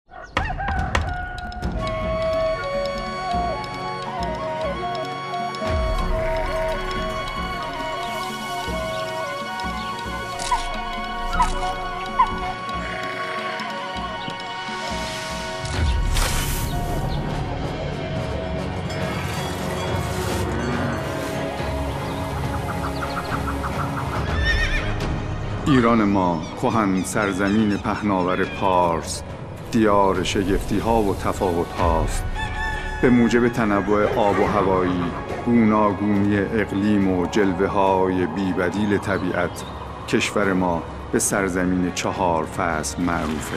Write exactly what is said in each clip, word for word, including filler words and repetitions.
ایران ما کهن سرزمین پهناور پارس، دیار شگفتی ها و تفاوت هاست. به موجب تنوع آب و هوایی، گوناگونی اقلیم و جلوه های بی‌بدیل طبیعت، کشور ما به سرزمین چهار فصل معروفه.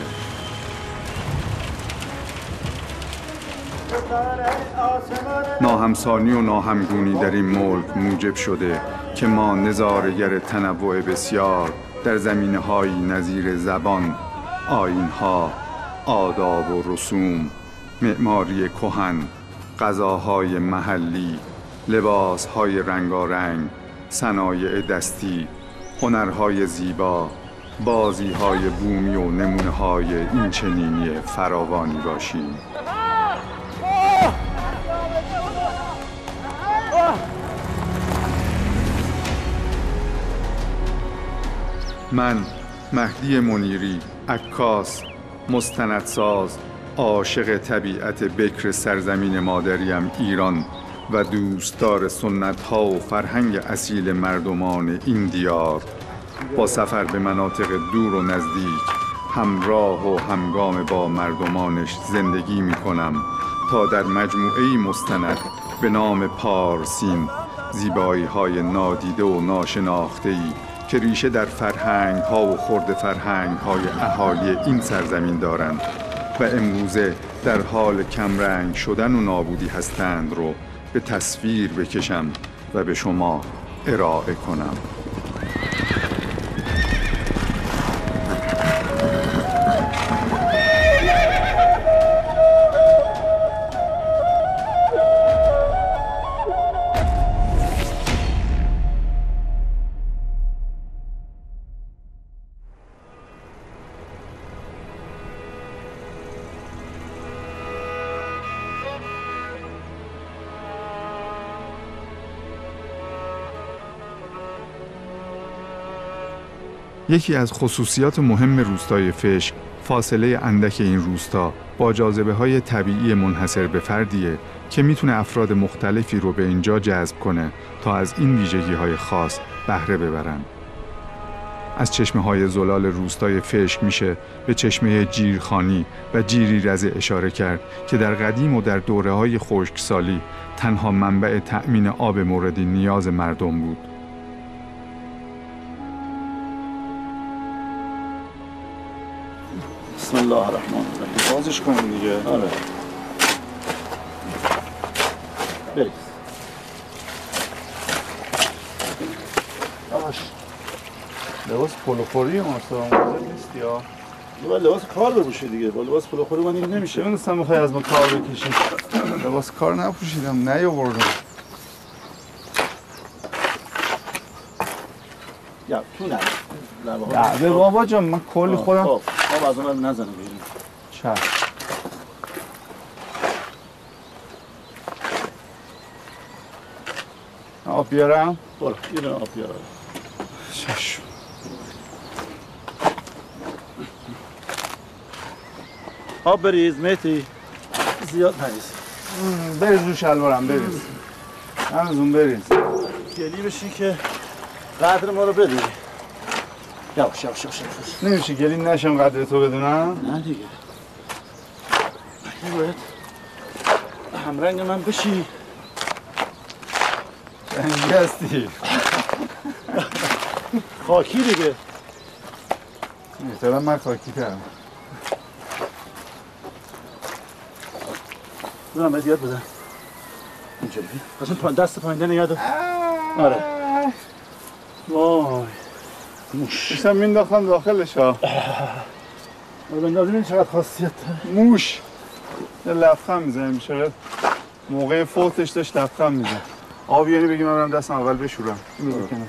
ناهمسانی و ناهمگونی در این ملک موجب شده که ما نظاره‌گر تنوع بسیار در زمینه‌هایی نظیر زبان، آیین‌ها، آداب و رسوم، معماری کهن، غذاهای محلی، لباسهای رنگارنگ، صنایع دستی، هنرهای زیبا، بازی‌های بومی و نمونه‌های این چنینی فراوانی باشیم. من مهدی منیری، عکاس، مستندساز، عاشق طبیعت بکر سرزمین مادریم ایران و دوستدار سنت‌ها و فرهنگ اصیل مردمان این دیار، با سفر به مناطق دور و نزدیک همراه و همگام با مردمانش زندگی می‌کنم تا در مجموعه‌ای مستند به نام پارسین، زیبایی‌های نادیده و ناشناخته‌ای که ریشه در فرهنگ ها و خرد فرهنگ های اهالی این سرزمین دارند و امروزه در حال کمرنگ شدن و نابودی هستند رو به تصویر بکشم و به شما ارائه کنم. یکی از خصوصیات مهم روستای فشک فاصله اندک این روستا با جاذبه‌های طبیعی منحصر به فردیه که میتونه افراد مختلفی رو به اینجا جذب کنه تا از این ویژگی‌های خاص بهره ببرن. از چشمه‌های زلال روستای فشک میشه به چشمه جیرخانی و جیری رزه اشاره کرد که در قدیم و در دوره‌های خشکسالی تنها منبع تأمین آب مورد نیاز مردم بود. بسم الله الرحمن الرحیم. بازش کنیم دیگه. آره. برید. باش. لباس پلوخوری مستعمل نیست یا؟ با لباس کار بپوشی دیگه. با لباس پلوخوری من دیگه نمیشه. چه می‌دونستم می‌خوای از ما کار بکشی. لباس کار نپوشیدم، نیاوردم. یا تو نه. نه بابا جان من کلی خودم. خب ما از اون نزنه بریم. چه؟ آب بیارم؟ برو اینو آب بیارم. چشم. آب بریز مهدی. زیاد نریز. بریز رو شلوارم بریز. هنوز اون بریز. گلی بشی که قدر ما رو بدونی. یواش یواش یواش. نمیشه گلی نشم قدر تو بدونم؟ نه دیگه. اگه باید همرنگ من بشی. رنگی هستی. خاکی دیگه. مثلا من خاکی کردم. برم باید یاد بدم. اینجوری. قشنگ دست پایینده نگه دار. آره. وای. موش. داشتم مینداختم داخلش ها. آره بندازیم این چقدر خاصیت داره. موش. یه لبخند میزنیم شاید موقع فوتش داشت لبخند میزن. آبی یعنی بگیم من برم دستم اول بشورم. اینو بکنم.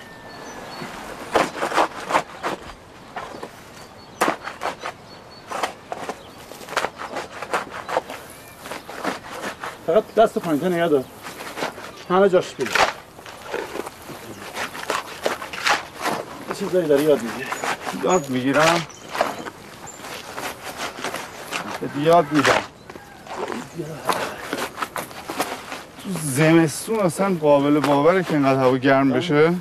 فقط دست پایین‌تر نگه دار. همه جاش بگیر. یه چیزایی داری یاد میگیری. یاد میگیرم. یاد میدم. تو زمستون اصلا قابل باوره که اینقدر هوا گرم بشه.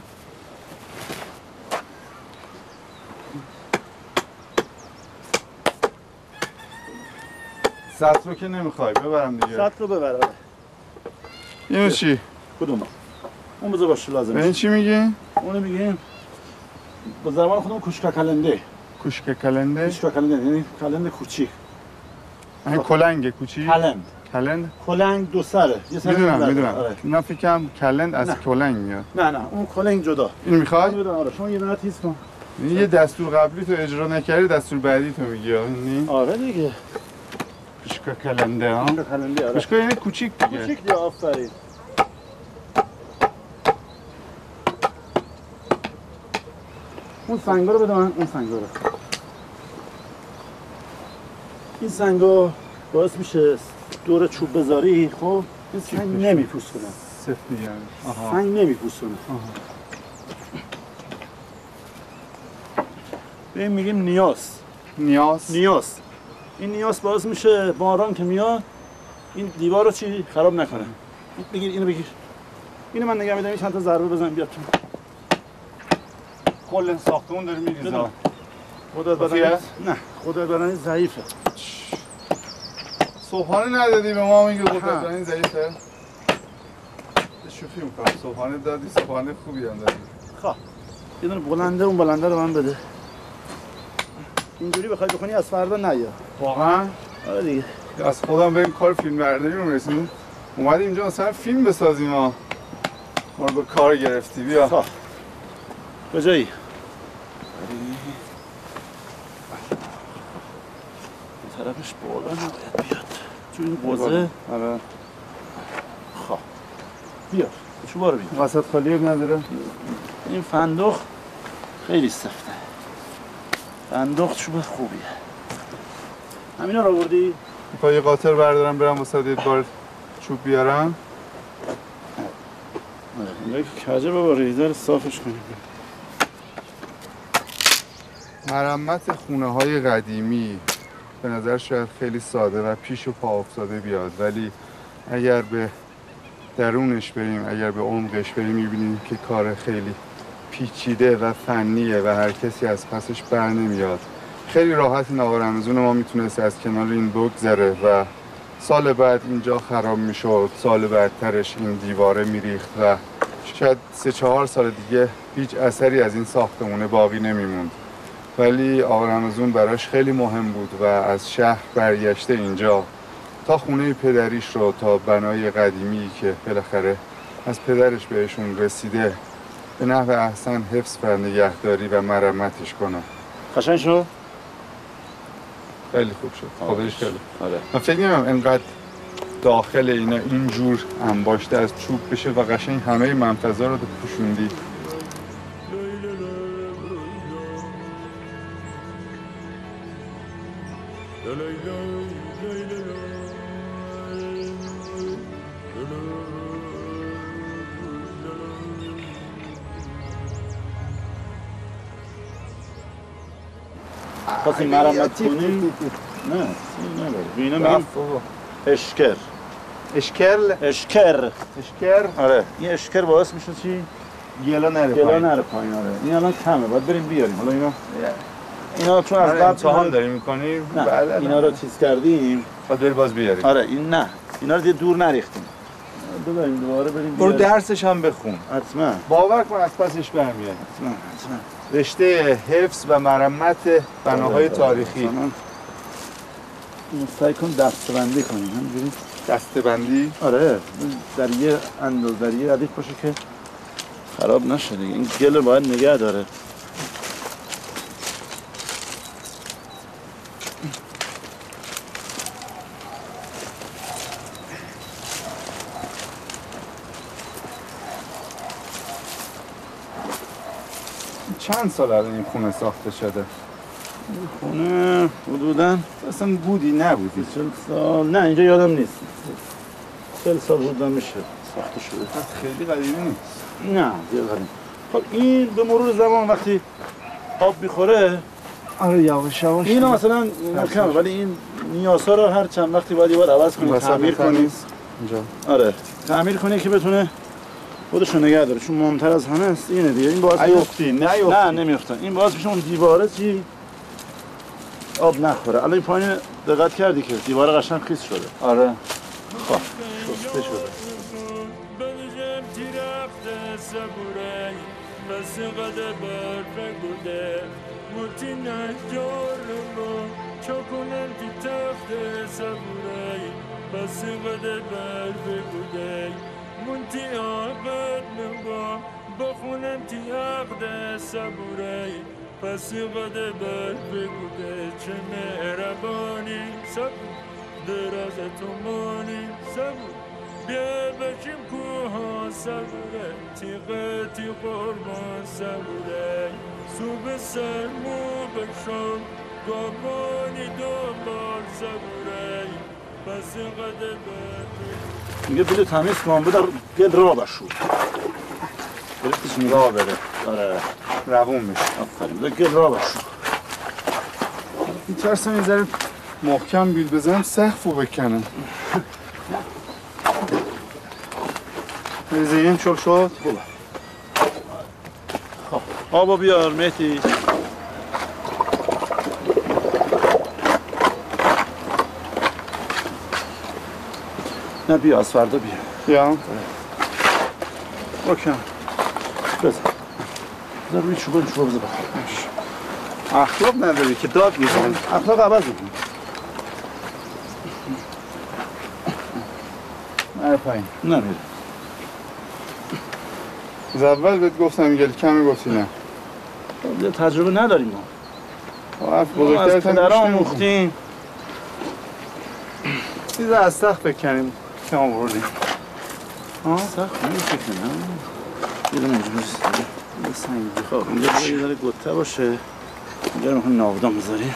سطر رو که نمیخوای ببرم دیگه. سطر رو ببر. اینو چی؟ کدوم؟ اون بذار باشه لازم. این چی میگی؟ اونو میگیم با زبان خودمون کوشکا کلنده. کوشکا کلنده؟ کوشکا کلنده یعنی کلند کوچیک. این کلنگ کوچیک؟ کلند. کلند؟ کلنگ دو سره. یه سر میدونم میدونم. آره. من فکرم کلند از کلنگ میاد. نه نه اون کلنگ جدا. این میخوای؟ میدونم آره. شما یه دونه تیز کن. این یه دستور قبلی تو اجرا نکردی دستور بعدی تو میگی این آره دیگه. کوشکا کلنده ها. کوشکا کلنده آره. کوشکا یعنی کوچیک دیگه. کوچیک دیگه آفرین. اون سنگا رو بده من اون سنگا رو. این سنگا باعث میشه دور چوب بذاری خب این سنگ نمیپوسونه. سفت میگن. سنگ نمیپوسونه. به این میگیم نیاس. نیاس؟ نیاس. این نیاس باعث میشه باران که میاد این دیوار رو چی خراب نکنه. بگیر اینو بگیر. اینو من نگه میدم چند تا ضربه بزنم بیاد تو. کل ساختمون داره میریزه. خودت بدنت نه خودت بدنت ضعیفه. صبحانه ندادی به ما میگه خودت بدنت ضعیفه. شوخی میکنم صبحانه دادی صبحانه خوبی هم دادی. خب یه دونه بلنده اون بلنده رو من بده. اینجوری بخوای بکنی از فردا نیا. واقعا؟ آره دیگه. از خودم بریم کار فیلم برداری رو رسیدیم. اومدیم اینجا مثلا فیلم بسازیم ها. ما رو به کار گرفتی بیا. خب کجایی؟ طرفش بالا نباید بیاد چون این قوزه آره خب بیار چوبا رو بیار وسط خالی نداره این فندق خیلی سفته فندق چوب خوبیه همینا رو آوردی؟ میخوای یه قاطر بردارم برم واسه یه بار چوب بیارم آره کجه بباری داره صافش کنیم مرمت خونه های قدیمی به نظر شاید خیلی ساده و پیش و پا افتاده بیاد ولی اگر به درونش بریم اگر به عمقش بریم میبینیم که کار خیلی پیچیده و فنیه و هر کسی از پسش بر نمیاد خیلی راحت این آقا رمضون ما میتونست از کنار این بگذره و سال بعد اینجا خراب میشد سال بعدترش این دیواره میریخت و شاید سه چهار سال دیگه هیچ اثری از این ساختمونه باقی نمیموند ولی آقا رمضون براش خیلی مهم بود و از شهر برگشته اینجا تا خونه پدریش رو تا بنای قدیمی که بالاخره از پدرش بهشون رسیده به نحو احسن حفظ و نگهداری و مرمتش کنه قشنگ شد؟ خیلی خوب شد خودش خیلی آره. من فکر نمی‌کنم انقدر داخل اینا اینجور انباشته از چوب بشه و قشنگ همه منفذا رو پوشوندی خواستیم مرمت کنی؟ نه سیم نباره بینا میگیم اشکر اشکرل اشکر اشکر آره این اشکر باعث میشه چی؟ گلا نره گلا پایین نره پایین آره این الان کمه باید بریم بیاریم حالا اینا اینا چون از آره قبل امتحان داریم میکنیم نه بله اینا رو چیز کردیم باید بری باز بیاریم آره این نه اینا رو دیگه دور نریختیم ببریم دوباره بریم برو بیاریم درسش هم بخون حتما باور کن از پسش برمیاد حتما حتما رشته حفظ و مرمت بناهای تاریخی اینو سعی کن دسته‌بندی کنیم همینجوری دسته‌بندی آره در یه اندازه‌ای ردیف باشه که خراب نشه دیگه این گل باید نگه داره چند سال الان این خونه ساخته شده؟ این خونه حدوداً اصلا بودی نبودی؟ چل سال نه اینجا یادم نیست خیلی سال بودن میشه ساخته شده. خیلی قدیمی نیست. نه زیاد قدیم. خب این به مرور زمان وقتی آب میخوره آره یواش یواش اینا مثلا محکمه، ولی این نیاسا رو هر چند وقتی باید یه بار عوض کنی، تعمیر کنی. اینجا آره تعمیر کنی که بتونه خودشو نگه داره، چون مهمتر از همه است اینه دیگه. این باعث نیفتی نه یفتی. نه نمیافتن. این باعث میشه اون دیواره چی آب نخوره. الان این پایین دقت کردی که دیواره قشنگ خیس شده. آره خب شسته شده. منتی آقد نگاه بخونم تی عقد صبوری پس قد بر بگوده چه مهربانی صبور دراز تو مانی صبور بیا بشیم کوها صبوره تیغه تی قربان صبوره صوب سرمو بشم گابانی دنبال صبوره پس قد بر میگه بلو تمیز کن بدار گل را بشو بلوتش نگاه بره. آره روون میشه. آفرین بدار گل را بشو. میترسم یه ذره محکم بیل بزنم سقف رو بکنم. ریزیم چل شد. خوبه. خب آبو بیار مهدی. نه بیا از فردا بیا. بیا بکن بزن بزن روی چوبان چوبا بزن بخور. اخلاق نداری که داد میزن. اخلاق عوض میکنی. نره پایین. نمیره. از اول بهت گفتم گل کمی گفتی نه. تجربه نداریم ما. حرف ما از بزرگترت هم پدرها گوش نمی‌کنی. مختیم. چیز از سقف بکنیم که ما بردیم. سخت نمی فکر نمیم. یه دونه اینجا بزید. یه سنگی. خب اینجا یه داره گته باشه. اینجا رو میخواییم ناودان بذاریم.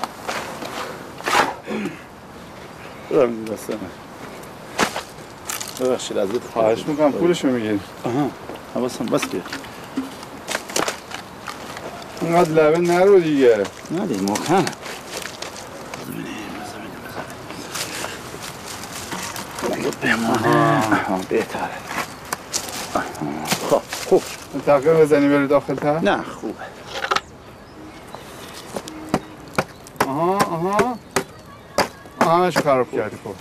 برم این دسته نه. ببخشید از بهت خواهش میکنم پولشو میگیری. آها حواسم بس که اینقدر لبه نرو دیگه. نه دیگه محکم. بمونه بهتره. خب خوب تقیه بزنی بره داخل تر؟ نه خوبه. آها آها آها همشو خراب کردی. خب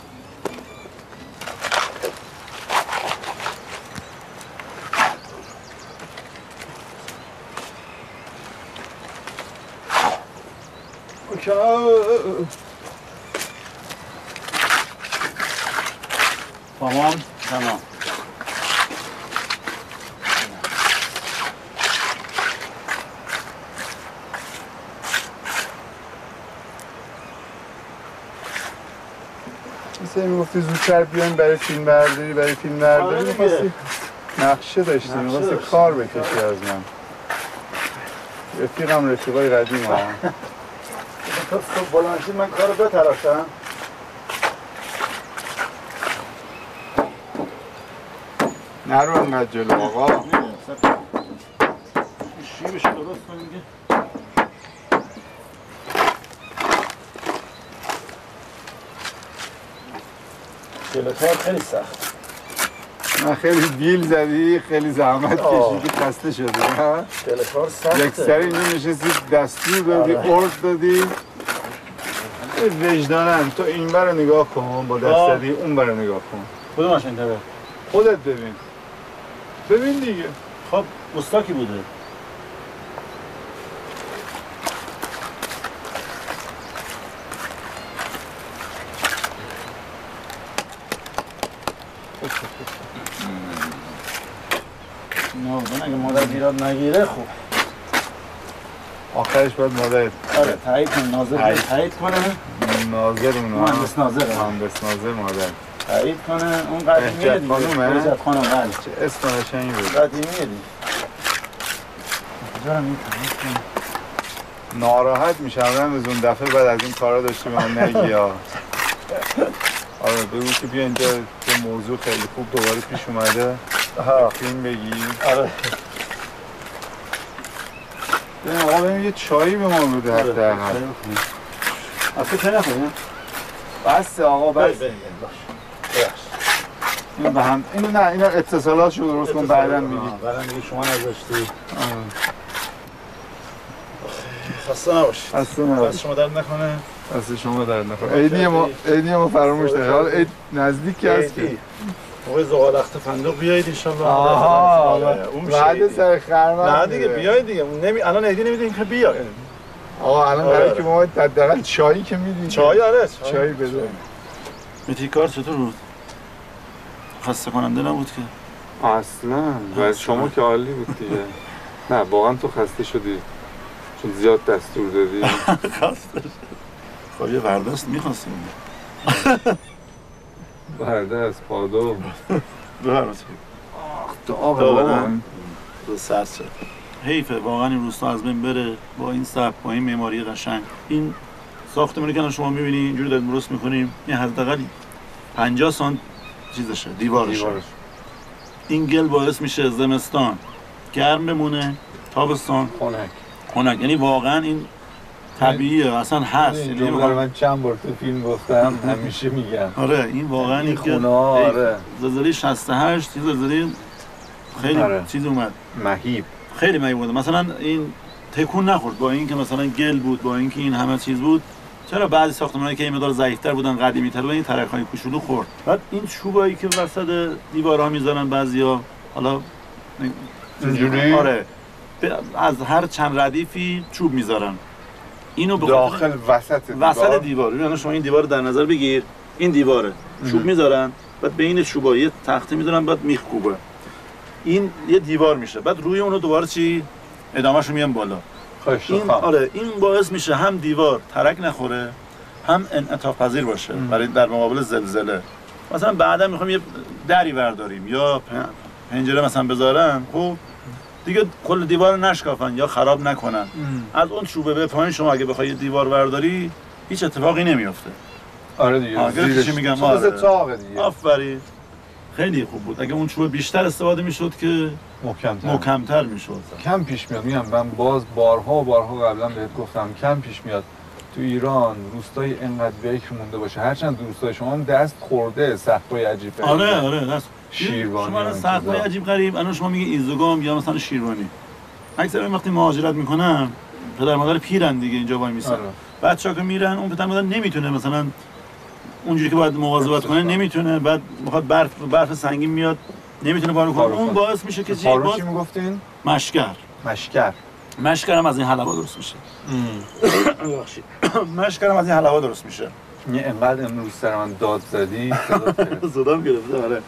تمام تمام. مثل میگفتی زودتر بیایم برای فیلم برداری برای فیلم برداری میخواستی نقشه داشتی میخواستی کار بکشی از من. رفیقم رفیقای قدیم ها. تو بلنشید من کارو بتراشم. نرو انقدر جلو آقا. شیبش درست کنیم که جلوکار خیلی سخت. نه خیلی بیل زدی خیلی زحمت کشیدی خسته شدی. جلوکار سخته. یک سری اینجا نشستی دستور دادی ارد دادی. وجدانم تو این بر رو نگاه کن با دست دادی اون بر رو نگاه کن. کدومش اینطوره؟ خودت ببین. ببین دیگه. خب استاکی بوده. نه اگه مادر ایراد نگیره خوب. آخرش باید مادرت. آره تایید کن ناظر تایید کنه. ناظر اونا. مهندس ناظر. مهندس ناظر مادر. تایید کنه اون قدیمیه دیگه. خانومه؟ بهجت خانم بله. چه اسم قشنگی بود. قدیمیه دیگه. کجا میتونی؟ ناراحت میشم رمز اون دفعه بعد از این کارا داشتی به من نگی ها. آره بگو که بیا اینجا یه موضوع خیلی خوب دوباره پیش اومده فیلم بگی. آره ببین آقا ببین یه چایی به ما بده حداقل. اصلا چای نخوریم؟ بسه آقا بس. این به هم اینو نه اینا اتصالاتشو درست کن بعداً میگی. بعداً میگی شما نذاشتی. خسته نباشید. خسته نباشید. دست شما درد نکنه. دست شما درد نکنه. عیدی ما عیدی ما فراموش نشه. حالا عید نزدیک هست که موقع زغالخت فندق بیایید ان شاء الله. آها بعد سر خرمن. نه دیگه بیایید دیگه. نمی الان عیدی نمیدین که بیاید. آقا الان برای که ما حداقل چایی که میدیم. چای آره. چای بده. میتی کار چطور بود؟ خسته کننده نبود که؟ اصلا و شما که عالی بود دیگه. نه واقعا تو خسته شدی چون زیاد دستور دادی. خسته شد. خب یه وردست میخواستیم. وردست پادو. بفرمایید. آخ آقا تو سرد شد. حیفه واقعا این روستا از بین بره با این سبک با این معماری قشنگ. این ساختمانی که شما می‌بینید اینجوری داریم درست می‌کنیم. این حداقل پنجاه سانت چیزشه دیوارشه. دیوارش. این گل باعث میشه زمستان گرم بمونه تابستان خنک. خنک یعنی واقعا این طبیعیه اصلا هست. این جمله من چند بار تو فیلم گفتم همیشه میگم. آره این واقعا این خونه آره. زلزله شصت و هشت زلزله خیلی آره. چیز اومد. مهیب. خیلی مهیب بود. مثلا این تکون نخورد با اینکه مثلا گل بود با اینکه این همه چیز بود. چرا بعضی ساختمانایی که این مقدار ضعیف‌تر بودن قدیمی‌تر بودن این ترک‌های کوچولو خورد. بعد این چوبایی که وسط دیوارها میذارن بعضیا حالا اینجوری آره از هر چند ردیفی چوب میذارن. اینو داخل وسط دیوار وسط دیوار. یعنی شما این دیوار در نظر بگیر این دیواره. چوب میذارن بعد بین چوبا یه تخته میذارن بعد میخ کوبه. این یه دیوار میشه. بعد روی اونو دوباره چی ادامهشو میان بالا. این آره این باعث میشه هم دیوار ترک نخوره هم انعطاف پذیر باشه برای در مقابل زلزله. مثلا بعدا میخوام یه دری برداریم یا پنجره مثلا بذارم خب دیگه کل دیوار رو نشکافن یا خراب نکنن. ام. از اون چوبه به پایین شما اگه بخوای دیوار برداری هیچ اتفاقی نمیفته. آره دیگه زیرش میگم آره تاقه دیگه. آفرین خیلی خوب بود. اگه اون چوبه بیشتر استفاده میشد که محکم‌تر محکم‌تر میشد. کم پیش میاد. میگم من باز بارها و بارها قبلا بهت گفتم کم پیش میاد تو ایران روستای انقدر بکر مونده باشه. هرچند روستای شما هم دست خورده سقف‌های عجیب غریب. آره آره دست شیروانی. شما سقف‌های عجیب غریب الان شما میگی ایزوگام یا مثلا شیروانی. اکثرا وقتی مهاجرت میکنن پدر مادر پیرن دیگه اینجا وای میسن. آره. بچه‌ها که میرن اون پدر مادر نمیتونه مثلا اونجوری که باید مواظبت کنه نمیتونه. بعد میخواد برف برف سنگین میاد نمیتونه بارو کنه. اون باعث میشه که چی باز چی میگفتین؟ مشکر. مشکر. مشکر هم از این حلوا درست میشه. ببخشید. مشکر هم از این حلوا درست میشه. یه انقدر امروز سر من داد زدی صدام گرفته. آره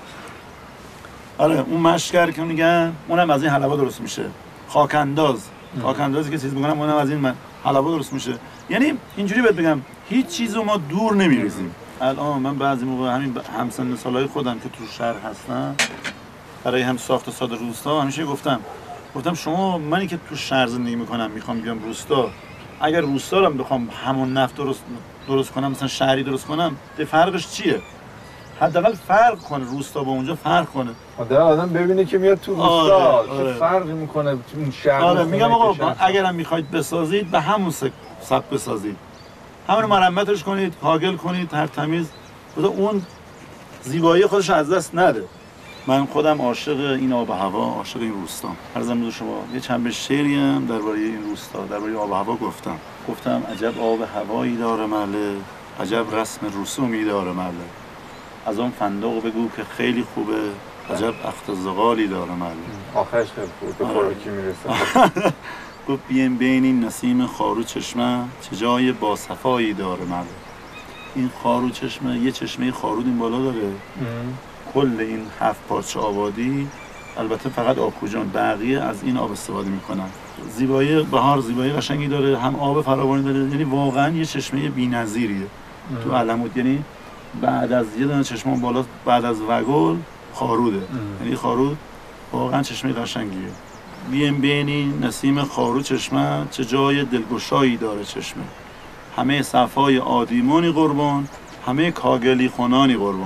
آره اون مشکر که میگن اونم از این حلوا درست میشه. خاک انداز خاک اندازی که چیز میکنم اونم از این حلوا درست میشه. یعنی اینجوری بهت بگم هیچ چیزو ما دور نمیریزیم. الان من بعضی موقع همین همسن سالای خودم که تو شهر هستم برای هم ساخت و ساز روستا همیشه گفتم گفتم شما منی که تو شهر زندگی میکنم میخوام بیام روستا اگر روستا رو بخوام همون نفت درست درست کنم مثلا شهری درست کنم ده فرقش چیه؟ حداقل فرق کنه روستا با اونجا فرق کنه. آدم آدم ببینه که میاد تو روستا آره، آره. چه فرقی میکنه تو اون شهر. آره میگم آقا اگرم میخواید بسازید به همون سبک بسازید. همون مرمتش کنید، کاگل کنید، هر تمیز. خدا اون زیبایی خودش از دست نده. من خودم عاشق این آب و هوا، عاشق این روستا. عرضم به شما یه چند شعری هم درباره این روستا، درباره آب و هوا گفتم. گفتم عجب آب هوایی داره مله، عجب رسم رسومی داره مله. از اون فندق بگو که خیلی خوبه، عجب اخت زغالی داره مله. آخرش خوب به خوراکی میرسه. گفت بیم بین این نسیم خارو چشمه چه جای با صفایی داره مله. این خارو چشمه یه چشمه خارود این بالا داره. کل این هفت پارچه آبادی البته فقط آبخوجان بقیه از این آب استفاده میکنن. زیبایی بهار زیبایی قشنگی داره، هم آب فراوانی داره، یعنی واقعا یه چشمه بی‌نظیریه تو علمود. یعنی بعد از یه دونه چشمه بالا بعد از وگل خاروده. یعنی خارود واقعا چشمه قشنگیه. بیم بینی نسیم خارو چشمه چه جای دلگشایی داره چشمه. همه صفای آدیمانی قربان، همه کاگلی خونانی قربان.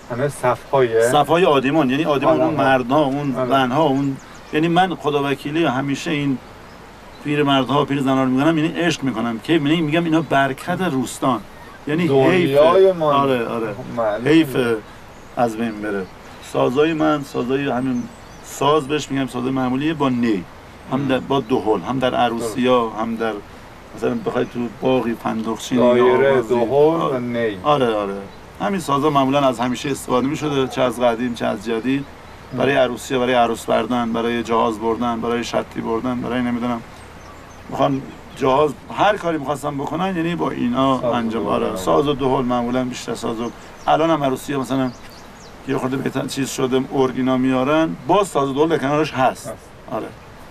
همه صف‌های صف‌های آدیمان، یعنی آدیمان اون مردها، اون زنها، اون یعنی من خدا وکیلی همیشه این پیر مردها و پیر زنها رو میگم، یعنی عشق میکنم که یعنی میگم اینا برکت روستان، یعنی حیف. آره آره حیف از بین بره. سازای من سازای همین ساز بهش میگم ساز معمولیه با نی، هم در با دهل، هم در عروسی‌ها، هم در مثلا بخوای تو باقی فندقچینی دایره دهل و نی. آره آره همین سازا معمولا از همیشه استفاده می‌شده، چه از قدیم چه از جدید، برای عروسی‌ها، برای عروس بردن، برای جهاز بردن، برای شتی بردن، برای نمیدونم میخوان جهاز هر کاری می‌خواستن بکنن یعنی با اینا انجام. آره ساز و دهل معمولا بیشتر ساز و الان هم عروسی‌ها مثلا یه خورده بهتر چیز شده ارگ اینا میارن، باز ساز و دهل در کنارش هست. آره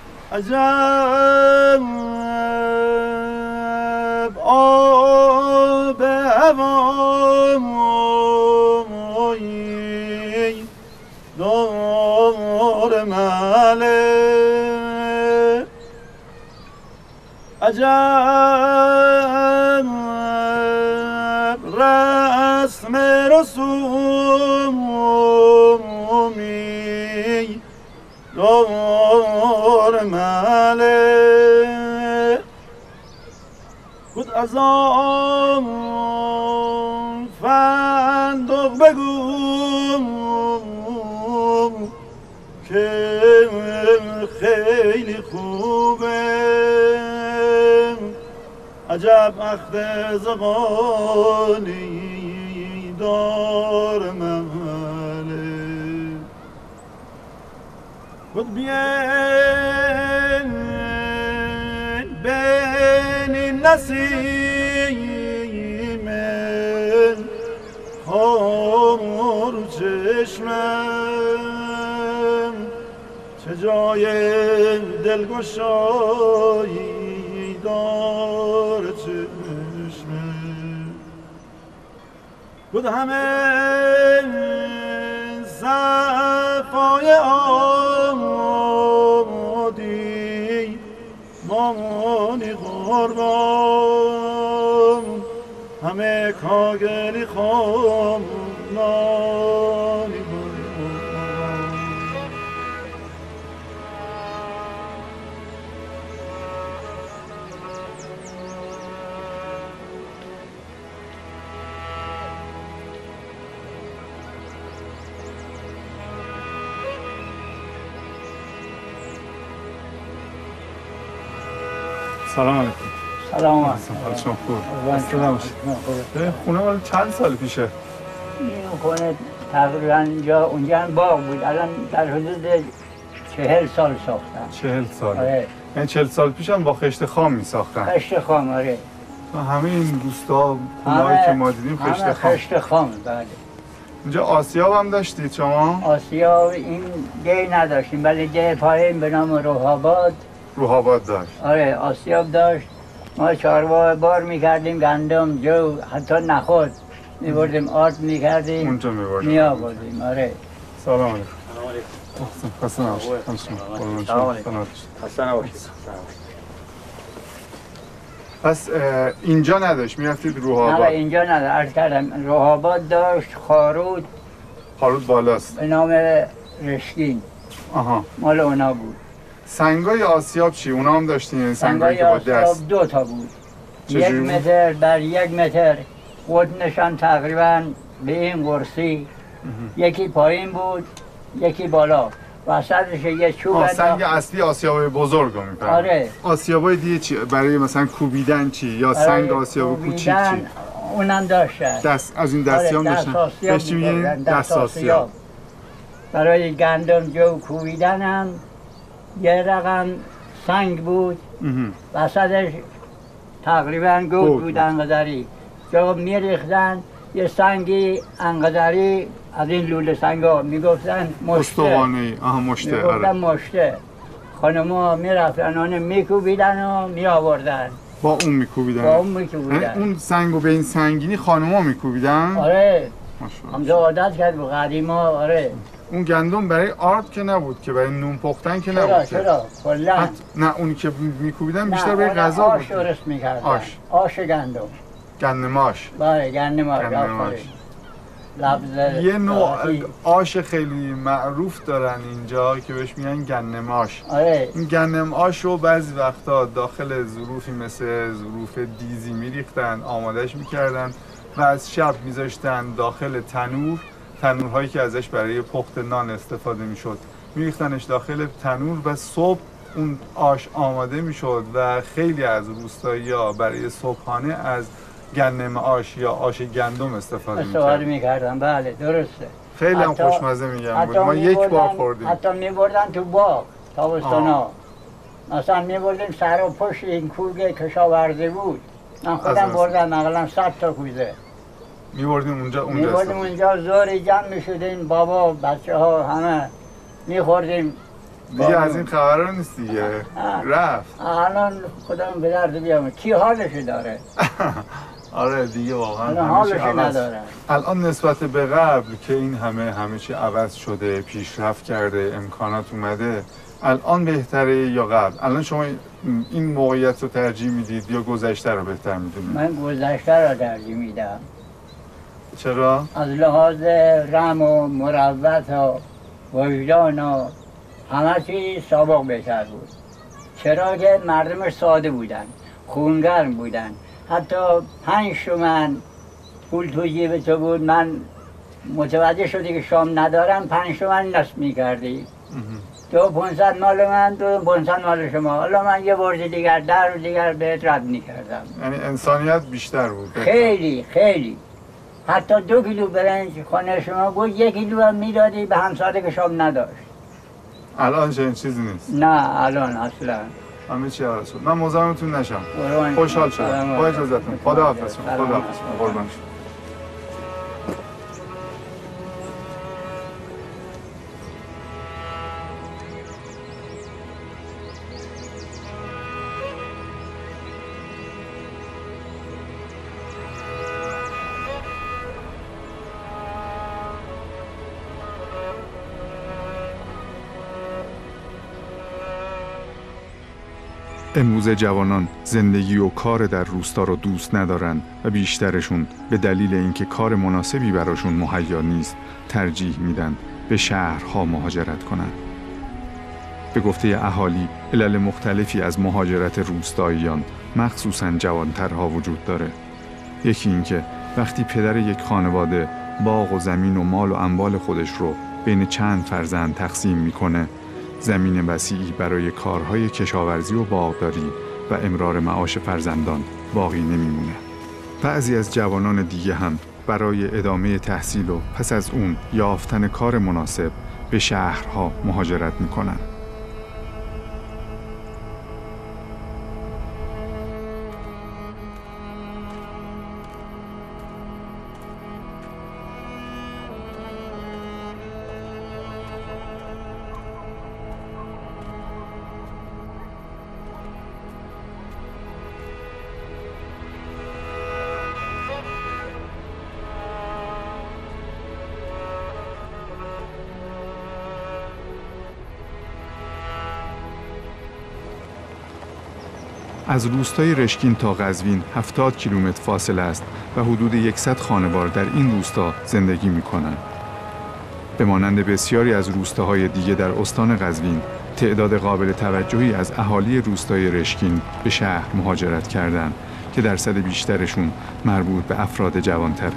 عجب آب هوایی دار مله، عجب رسم رسومی دار مله، بود از آن فندق بگو که خیلی خوبه، عجب اخت زغانی دار مله، بود بیان بین نسیم خامور چشمم، چه جای دلگشایی دار چشمم، بود همه صفای آمادی مامانی قربان، همه کاگلی خام نانی قربان. سلام علیکم. سلام علیکم. حال شما خوب؟ خونه مال چند سال پیشه؟ این خونه تقریبا اینجا اونجا هم باغ بود، الان در حدود چهل سال ساختن. چهل سال؟ آره. یعنی چهل سال پیش هم با خشت خام می ساختن؟ خشت خام آره. همه این دوستا خونه‌هایی که ما دیدیم خشت همه خام. خشت خام بله. اینجا آسیاب هم داشتید شما؟ آسیاب این دی نداشتیم ولی دی پایین به نام روح‌آباد. روح‌آباد داشت. آره آسیاب داشت. ما چهارراه بار میکردیم گندم جو حتی نخود میبردیم آرد میکردیم اونجا میبردیم میآوردیم. آره سلام علیکم. سلام علیکم. خسته نباشید. سلام علیکم. خسته نباشید. پس اینجا نداشت میرفتید روح‌آباد؟ نه اینجا نداشت، عرض کردم روح‌آباد داشت، خارود خارود بالاست به نام رشکین. آها مال اونا بود. سنگای آسیاب چی؟ اونا هم داشتین؟ یعنی سنگای که با دست؟ آسیاب دو تا بود. یک متر در یک متر قطنشان تقریبا به این قرصی، یکی پایین بود یکی بالا، وسطش یه چوب. سنگ اصلی آسیابای بزرگ رو می‌فرمایید؟ آره. آسیابای دیگه چی؟ برای مثلا کوبیدن چی؟ یا سنگ آسیاب کوچیک چی؟ اونم داشتن. دست از این دستیام داشتن. بهش چی میگن؟ دست آسیاب. برای گندم جو کوبیدن هم یه رقم سنگ بود، وسطش تقریبا گود بود انقدری، جو میریختن یه سنگی انقدری از این لوله سنگا میگفتن مشته. استوانه‌ای. آها مشته. میگفتن آره. مشته. خانم‌ها میرفتن اون میکوبیدن و میآوردن. با اون میکوبیدن؟ با اون میکوبیدن. اون سنگو به این سنگینی خانم‌ها میکوبیدن؟ آره. ماشاءالله. همزه عادت کرد به قدیما. آره. اون گندم برای آرد که نبود که، برای نون پختن که چرا نبود. چرا کلا نه اونی که میکوبیدن بیشتر برای غذا بود. آش درست میکردن. آش. آش گندم. گندم آش. بله گندم آش. گندم آش. لفظ یه نوع آش خیلی معروف دارن اینجا که بهش میگن گندم آش. آره. این گندم آش رو بعضی وقتا داخل ظروفی مثل ظروف دیزی میریختن، آمادش میکردن و از شب میذاشتن داخل تنور، تنورهایی که ازش برای پخت نان استفاده میشد، میریختنش داخل تنور و صبح اون آش آماده میشد و خیلی از روستایی‌ها برای صبحانه از گندم آش یا آش گندم استفاده می‌کردن. استفاده می‌کردن، بله درسته. خیلی هم خوشمزه میگم بود. ما یک بار خوردیم. حتی می‌بردن تو باغ تابستانا. مثلا می‌بردیم سر و پشت این کوزه کشاورزی بود. من خودم بردم مثلا صد تا کوزه. می‌بردیم اونجا اونجا. می‌بردیم اونجا زور جمع می‌شدیم، بابا بچه‌ها همه می‌خوردیم. دیگه از این خبرها نیست دیگه. رفت. الان خودم به درد بیام. کی حالش داره؟ آره دیگه واقعا حالش نداره. الان نسبت به قبل که این همه همه چی عوض شده، پیشرفت کرده، امکانات اومده، الان بهتره یا قبل؟ الان شما این موقعیت رو ترجیح میدید یا گذشته رو بهتر میدونید؟ من گذشته رو ترجیح میدم. چرا؟ از لحاظ رم و مروت و وجدان و همه چی سابق بهتر بود. چرا که مردمش ساده بودن، خونگرم بودن. حتی پنج تومن پول تو جیب تو بود، من متوجه شدی که شام ندارم، پنج تومن نصب میکردی. دو پونصد مال من، دو پونصد مال شما. حالا من یه برج دیگر در و دیگر بهت رد میکردم. یعنی انسانیت بیشتر بود. خیلی خیلی. حتی دو کیلو برنج خانه شما بود، یک کیلو هم میدادی به همساده که شام نداشت. الان چنین چیزی نیست. نه الان اصلا. همه چی عوض شد. من مزاحمتون نشم. خوشحال شدم. با اجازهتون. خداحافظ. خداحافظ. قربان شما. امروز جوانان زندگی و کار در روستا رو دوست ندارن و بیشترشون به دلیل اینکه کار مناسبی براشون مهیا نیست ترجیح میدن به شهرها مهاجرت کنن. به گفته اهالی علل مختلفی از مهاجرت روستاییان مخصوصاً جوانترها وجود داره. یکی اینکه وقتی پدر یک خانواده باغ و زمین و مال و اموال خودش رو بین چند فرزند تقسیم میکنه، زمین وسیعی برای کارهای کشاورزی و باغداری و امرار معاش فرزندان باقی نمیمونه. بعضی از جوانان دیگه هم برای ادامه تحصیل و پس از اون یافتن کار مناسب به شهرها مهاجرت میکنن. از روستای رشکین تا قزوین هفتاد کیلومتر فاصله است و حدود صد خانوار در این روستا زندگی می‌کنند. به مانند بسیاری از روستاهای دیگه در استان قزوین، تعداد قابل توجهی از اهالی روستای رشکین به شهر مهاجرت کردند که درصد بیشترشون مربوط به افراد جوانتره.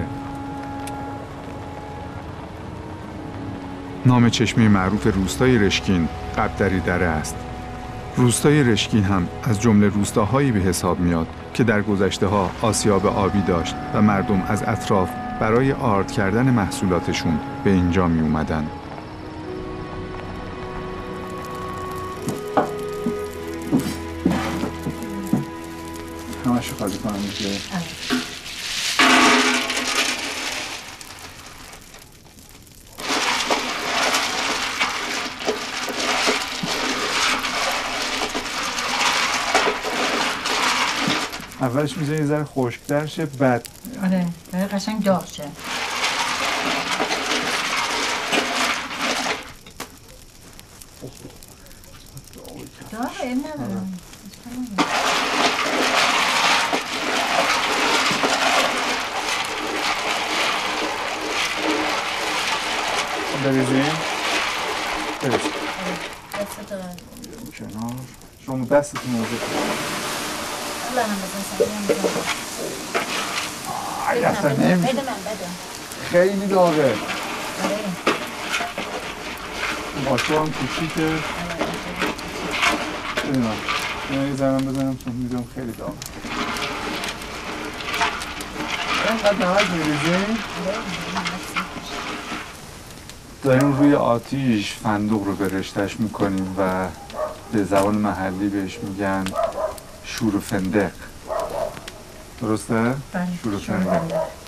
نام چشمه معروف روستای رشکین قبدری دره است. روستای رشکین هم از جمله روستاهایی به حساب میاد که در گذشته‌ها آسیاب آبی داشت و مردم از اطراف برای آرد کردن محصولاتشون به اینجا می اومدن. همشو خالی کنم میشه. اولش میذاری یه ذره خشک‌تر شه، بعد آره برای قشنگ داغ شه. داغه این ندارم. بریزیم؟ بریزیم کنار شما دستتون موضوع الله هم بزن آی اصلا نمی بده من بده خیلی داغه ماشو هم کوچیکه ببینم من یه ذرم بزنم چون میدونم خیلی داغه اینقدر نمک میریزیم داریم روی آتیش فندق رو به رشتهش میکنیم و به زبان محلی بهش میگن شور فندق درسته؟ بله شور فندق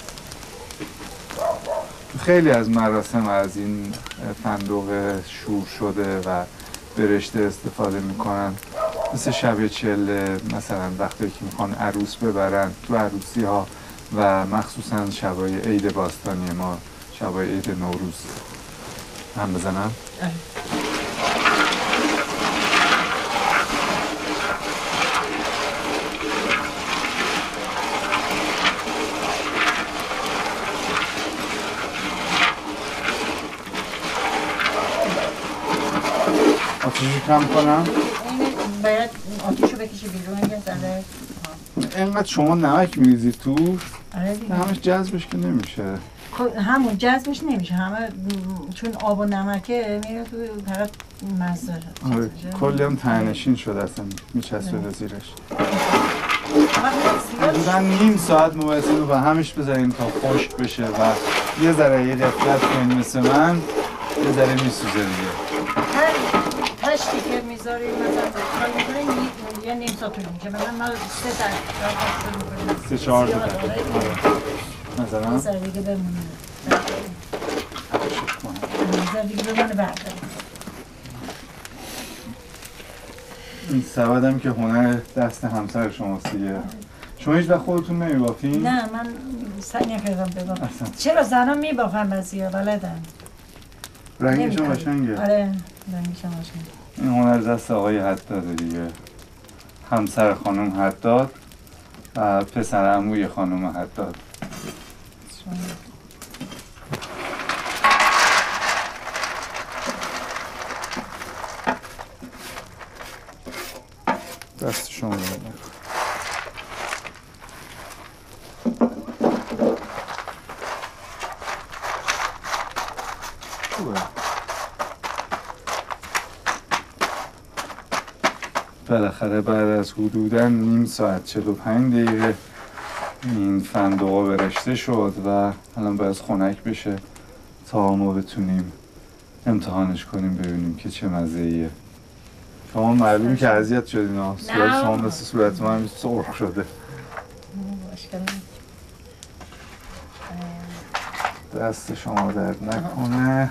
خیلی از مراسم از این فندق شور شده و به رشته استفاده میکنن مثل شب چله مثلا وقتی که میخوان عروس ببرن تو عروسی ها و مخصوصا شبای عید باستانی ما شبای عید نوروز هم بزنم؟ آتیشو کم کنم؟ باید آتیشو بکشی بیرون یه ذره اینقدر شما نمک میریزید توش؟ آره دیگه همش جذبش که نمیشه خب همون جذبش نمیشه همه چون آب و نمکه میره تو فقط مزه آره کلی هم تهنشین شده اصلا میچسبه زیرش حدودا نیم ساعت مواسطه رو به همش بذاریم تا خشک بشه و یه ذره یه دقت کنید مثل من یه ذره میسوزه دیگه هر تشتی که میذاریم مثلا کار میکنیم یه نیم ساعت طول میشه مثلا ما سه دقیقه سه چهار دقیقه مثلا یه ذره دیگه بمونه یه ذره دیگه بمونه برداریم این سبدم که هنر دست همسر شماست دیگه شما هیچ وقت خودتون نمیبافین؟ نه من سعی نکردم ببافم چرا زنها میبافن بعضیا بلدن رنگش هم قشنگه آره رنگش هم قشنگه این هنر دست آقای حداده دیگه همسر خانم حداد و پسر عموی خانم حداد دست شما رو خوبه بالاخره بعد از حدوداً نیم ساعت چهل و پنج دقیقه این فندقا برشته شد و الان باید خنک بشه تا ما بتونیم امتحانش کنیم ببینیم که چه مزه‌ایه. شما معلومه که اذیت شدین ها صورت شما مثل صورت من سرخ شده. دست شما درد نکنه.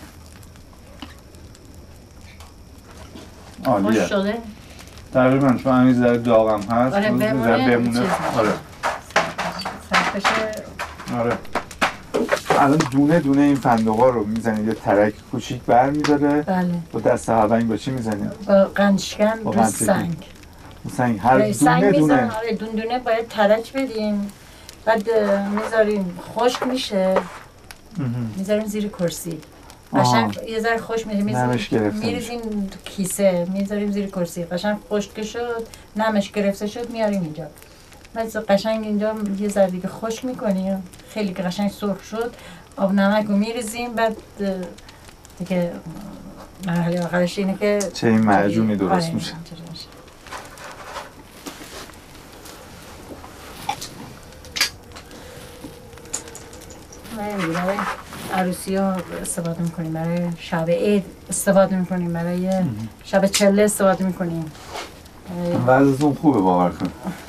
عالیه. خوش شده؟ تقریبا چون همین ذره داغم هست. آره بمونه. بمونه. آره. سرد بشه. آره. الان دونه دونه این فندقا رو میزنید یه ترک کوچیک برمی‌داره. بله. با دست هوایی با چی میزنید؟ با قنچکن رو سنگ. سنگ هر دونه سنگ دونه. آره دونه دونه باید ترک بدیم. بعد میذاریم خشک میشه. میذاریم زیر کرسی. قشنگ یه ذره خوش میشه میریزیم تو کیسه میذاریم زیر کرسی قشنگ خشک شد نمش گرفته شد میاریم اینجا بعد قشنگ اینجا یه ذره دیگه خشک میکنیم خیلی قشنگ سرخ شد آب نمک رو میریزیم بعد دیگه مرحله آخرش اینه که چه این معجونی درست آره میشه برای عروسی ها استفاده میکنیم برای شب عید استفاده میکنیم برای شب چله استفاده میکنیم وضعتون خوبه باور کن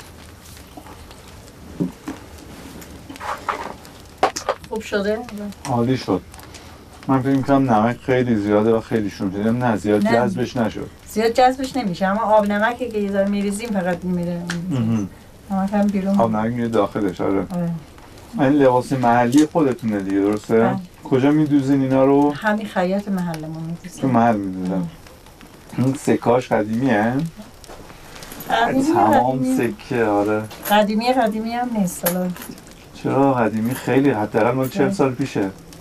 خوب شده؟ عالی شد من فکر میکنم نمک خیلی زیاده و خیلی شروع شدیم نه زیاد جذبش نشد زیاد جذبش نمیشه اما آب نمکی که یه ذره میریزیم فقط میره نمک هم بیرون آب نمک میره داخلش آره این لباس محلی خودتونه دیگه درسته؟ بله. کجا میدوزین اینا رو؟ همین خیاط محلمون میدوزین تو محل میدوزن این سکاش قدیمیه؟ قدیمی تمام قدیمی. سکه آره قدیمی قدیمی هم نیست حالا چرا قدیمی خیلی حداقل مال چهل سال پیشه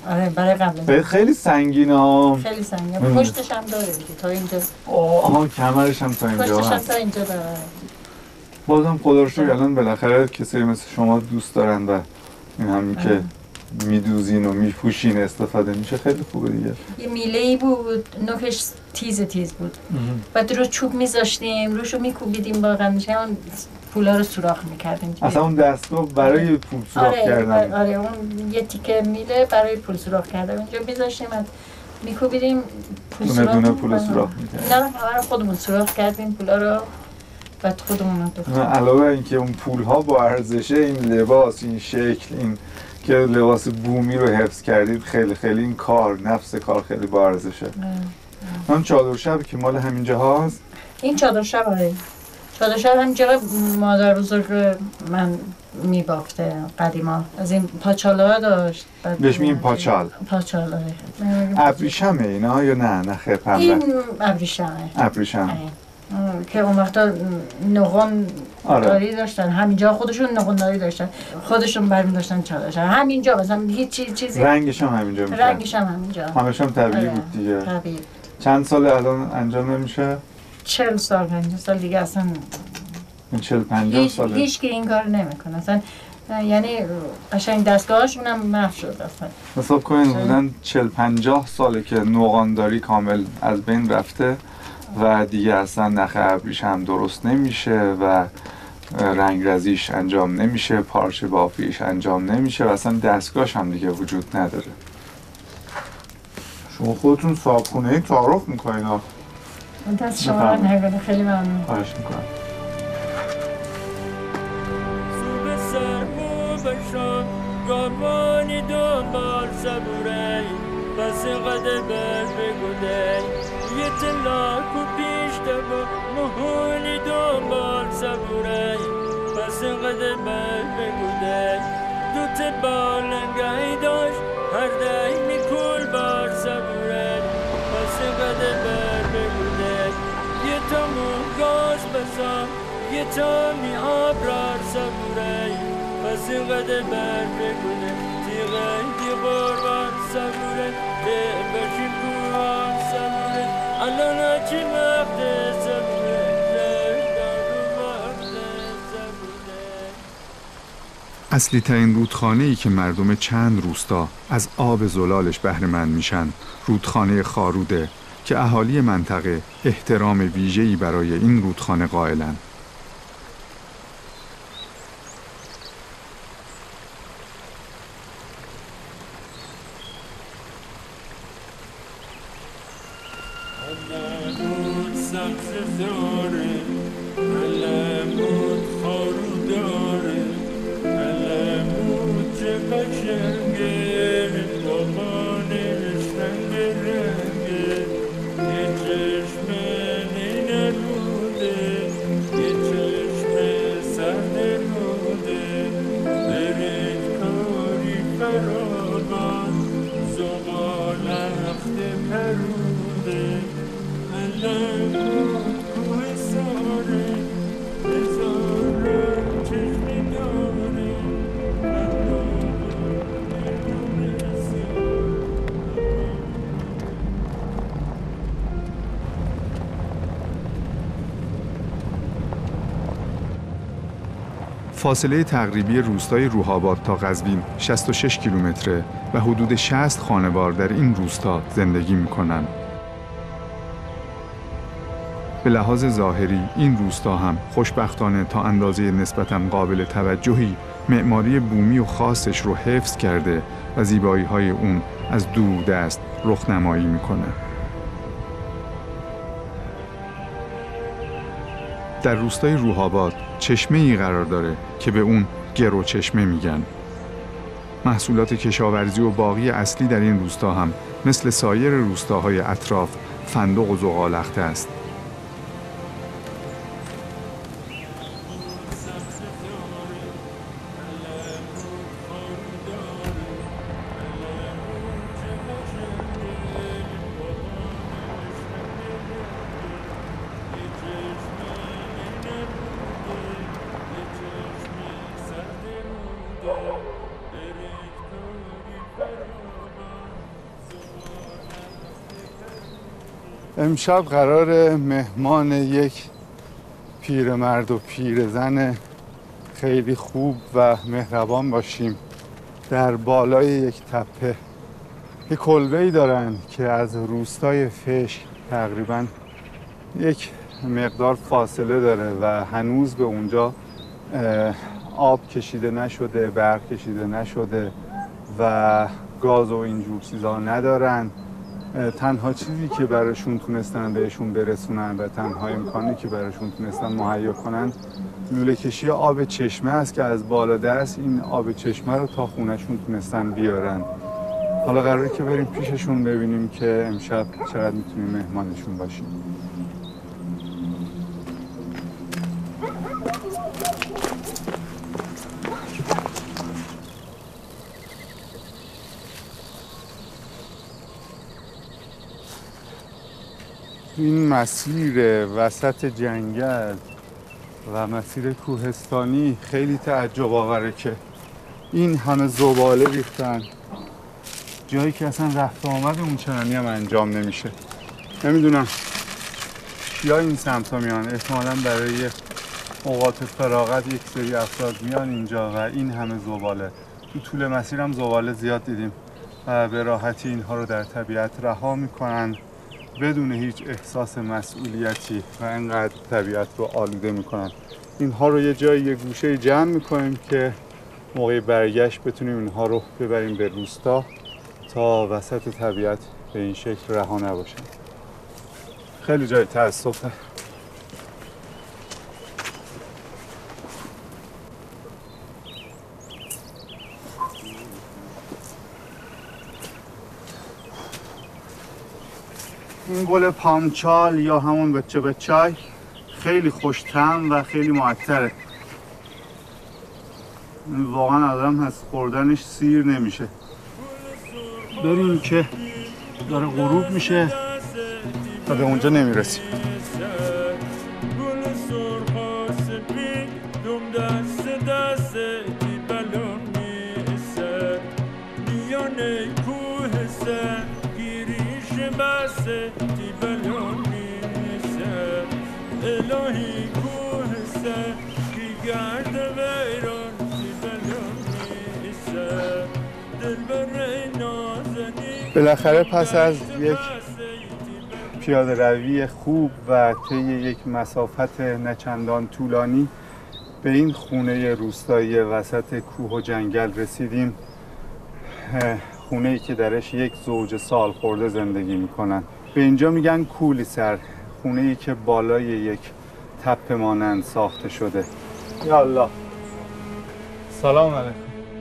آره برای قبل. خیلی سنگینه ها. خیلی سنگینه. پشتش هم داره دیگه تا اینجا. آها کمرش هم تا اینجا. پشتش هم تا اینجا داره. بازم خدا رو شکر الان بالاخره کسایی مثل شما دوست دارن و این همین که میدوزین و میپوشین استفاده میشه خیلی خوبه دیگه. یه میله‌ای بود، نوکش تیز تیز بود. بعد رو چوب میذاشتیم، روشو میکوبیدیم واقعا میشه اون پولا رو سوراخ میکردیم. اصلا اون دستگاه برای پول سوراخ آره، کردن. آره اون یه تیکه میله برای پول سوراخ کردن. اونجا میذاشتیم میکوبیدیم پول دونه سوراخ. دونه پول سوراخ میکردیم. نه نه خودمون سوراخ کردیم پولا رو. بعد خودمون دوختیم. علاوه اینکه اون پول‌ها با ارزشه، این لباس، این شکل، این که لباس بومی رو حفظ کردید خیلی خیلی این کار، نفس کار خیلی با ارزشه. اون چادر شب که مال همینجا هاست؟ این چادر شب آره. چادر شب همینجا مادر بزرگ من میبافته قدیما. از این پاچالا داشت. بهش میگیم پاچال. پاچال آره. ابریشمه اینا یا نه نه خیلی پنبه؟ این ابریشمه. ابریشم. که اون وقتا نقون آره. داری داشتن همینجا خودشون نقون داری داشتن خودشون برمی داشتن چادرش همینجا مثلا هیچ چیز چیزی رنگش هم همینجا میشه رنگش هم همینجا همش هم طبیعی آره. بود دیگه طبیعی. چند سال الان انجام نمیشه؟ چهل سال پنجاه سال دیگه اصلا چهل پنجاه ساله هیچ که این کار نمیکنه اصلا یعنی قشنگ دستگاهاشون هم محو شد اصلا حساب کنین بودن چهل پنجاه ساله که نوغانداری کامل از بین رفته و دیگه اصلا نخ ابریش هم درست نمیشه و رنگرزیش انجام نمیشه، پارچه بافیش انجام نمیشه و اصلا دستگاهش هم دیگه وجود نداره. شما خودتون صاحبخونه‌ای تعارف میکنین ها؟ من دست شما رو نگونه خیلی ممنون. خواهش میکنم. صبح سرمو بشم گاروانی دنبال صبوری پس قده بر بگوده یه تلاک و پیش دبا مهونی دنبال صبوری پس قده بر بگوده دو تبالنگای داشت هر دای میکول بار صبوری پس قده بر بگوده یه تامو گاز بزن یه تامی آبرار صبوری پس قده بر بگوده تیغه دیغور بار صبوری ده بشیم کوهان صبوری الان چی وقت صبوری اصلی ترین رودخانه‌ای که مردم چند روستا از آب زلالش بهره مند میشن رودخانه خاروده که اهالی منطقه احترام ویژه‌ای برای این رودخانه قائلند. فاصله تقریبی روستای روح‌آباد تا قزوین شصت و شش کیلومتره و حدود شصت خانوار در این روستا زندگی می‌کنند. به لحاظ ظاهری این روستا هم خوشبختانه تا اندازه نسبتاً قابل توجهی معماری بومی و خاصش رو حفظ کرده و زیبایی‌های اون از دور دست رخنمایی می‌کنه. در روستای روح‌آباد چشمه‌ای قرار داره که به اون گرو چشمه میگن. محصولات کشاورزی و باغی اصلی در این روستا هم مثل سایر روستاهای اطراف فندق و زغال‌اخته است. امشب قرار مهمان یک پیرمرد و پیرزن خیلی خوب و مهربان باشیم. در بالای یک تپه یک کلبه‌ای دارن که از روستای فش تقریبا یک مقدار فاصله داره و هنوز به اونجا آب کشیده نشده، برق کشیده نشده و گاز و اینجور چیزا ندارن. تنها چیزی که براشون تونستن بهشون برسونن و تنها امکانی که براشون تونستن مهیا کنن لوله کشی آب چشمه است که از بالا دست این آب چشمه رو تا خونهشون تونستن بیارن. حالا قراره که بریم پیششون ببینیم که امشب چقدر میتونیم مهمانشون باشیم. این مسیر وسط جنگل و مسیر کوهستانی خیلی تعجب آوره که این همه زباله ریختن جایی که اصلا رفت آمد اون چنانی هم انجام نمیشه. نمیدونم کیا این سمت ها میان، احتمالا برای اوقات فراغت یک سری افراد میان اینجا و این همه زباله. تو طول مسیر هم زباله زیاد دیدیم و به راحتی اینها رو در طبیعت رها میکنن بدون هیچ احساس مسئولیتی و اینقدر طبیعت رو آلوده میکنن. اینها رو یه جایی یه گوشه جمع میکنیم که موقع برگشت بتونیم اینها رو ببریم به روستا تا وسط طبیعت به این شکل رها نباشن. خیلی جای تأسفه. این گل پامچال یا همون بچه بچای خیلی خوش طعم و خیلی معطره. واقعا آدم از خوردنش سیر نمیشه. بریم که داره غروب میشه و به اونجا نمیرسیم. بالاخره پس از یک پیاده روی خوب و طی یک مسافت نچندان طولانی به این خونه روستایی وسط کوه و جنگل رسیدیم. خونه‌ای که درش یک زوج سال خورده زندگی میکنن. به اینجا میگن کولی سر، خونه‌ای که بالای یک تپه مانند ساخته شده. یا الله. سلام علیکم.